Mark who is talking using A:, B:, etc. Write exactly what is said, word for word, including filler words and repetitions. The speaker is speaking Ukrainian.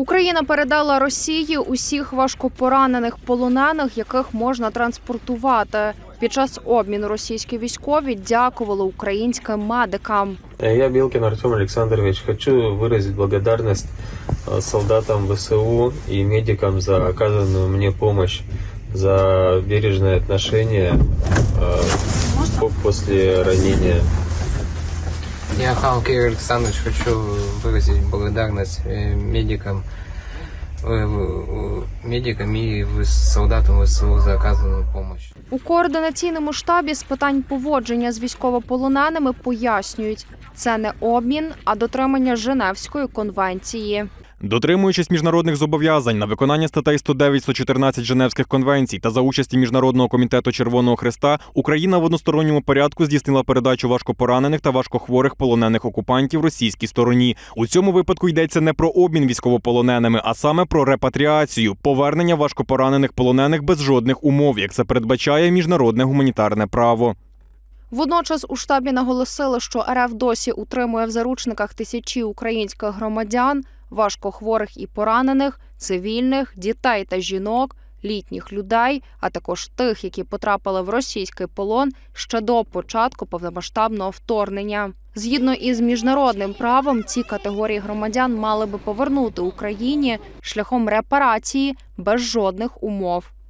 A: Україна передала Росії усіх важкопоранених полонених, яких можна транспортувати. Під час обміну російські військові дякували українським медикам.
B: Я Белкин Артем Александрович. Хочу выразить благодарность солдатам ВСУ и медикам за оказанную мне помощь, за бережное отношение после ранения.
C: Я Халк Игорь Александрович, хочу выразить благодарность медикам, медикам і солдатам ВСУ за оказану помощь.
A: У координаційному штабі з питань поводження з військовополоненими пояснюють, це не обмін, а дотримання Женевської конвенції.
D: Дотримуючись міжнародних зобов'язань на виконання статей сто дев'ять - сто чотирнадцять Женевських конвенцій та за участі Міжнародного комітету Червоного Хреста, Україна в односторонньому порядку здійснила передачу важкопоранених та важкохворих полонених окупантів російській стороні. У цьому випадку йдеться не про обмін військовополоненими, а саме про репатріацію – повернення важкопоранених полонених без жодних умов, як це передбачає міжнародне гуманітарне право.
A: Водночас у штабі наголосили, що РФ досі утримує в заручниках тисячі українських громадян, важкохворих і поранених, цивільних, дітей та жінок, літніх людей, а також тих, які потрапили в російський полон ще до початку повномасштабного вторгнення. Згідно із міжнародним правом, ці категорії громадян мали би повернути Україні шляхом репарації без жодних умов.